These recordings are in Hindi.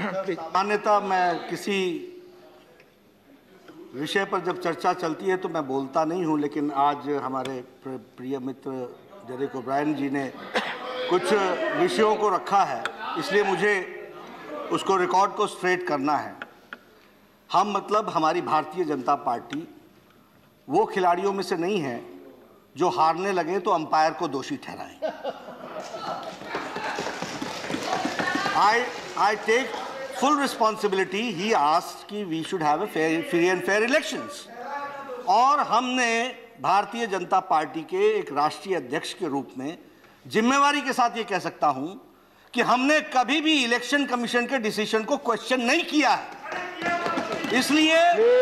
सामान्यतः मैं किसी विषय पर जब चर्चा चलती है तो मैं बोलता नहीं हूं, लेकिन आज हमारे प्रिय मित्र डेरेक ओब्रायन जी ने कुछ विषयों को रखा है, इसलिए मुझे उसको रिकॉर्ड को स्ट्रेट करना है। हम मतलब हमारी भारतीय जनता पार्टी वो खिलाड़ियों में से नहीं है जो हारने लगे तो अंपायर को दोषी ठहराएं। I take full responsibility. He asked कि we should have a free and fair elections. और हमने भारतीय जनता पार्टी के एक राष्ट्रीय अध्यक्ष के रूप में जिम्मेवारी के साथ ये कह सकता हूं कि हमने कभी भी इलेक्शन कमीशन के डिसीजन को क्वेश्चन नहीं किया है। इसलिए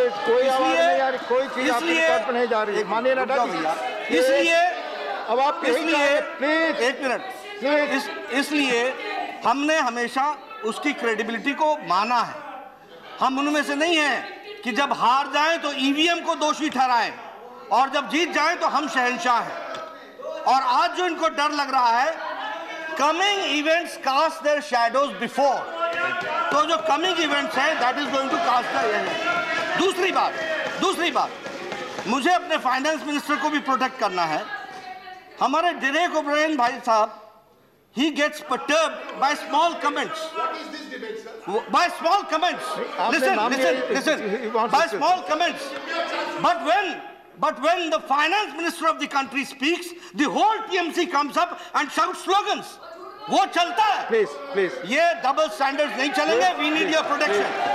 इसलिए हमने हमेशा उसकी क्रेडिबिलिटी को माना है। हम उनमें से नहीं हैं कि जब हार जाएं तो ईवीएम को दोषी ठहराएं और जब जीत जाएं तो हम शहंशाह हैं। और आज जो इनको डर लग रहा है, coming events cast their shadows before, तो जो कमिंग इवेंट्स हैं that is going to cast the. दूसरी बात मुझे अपने फाइनेंस मिनिस्टर को भी प्रोटेक्ट करना है। हमारे डेरेक ओब्रायन भाई साहब, he gets perturbed by small comments. What is this debate, sir? By small comments. Listen. By small comments. But when the finance minister of the country speaks, the whole TMC comes up and shouts slogans. वो चलता है. Please. ये double standards नहीं चलेंगे. We need your protection.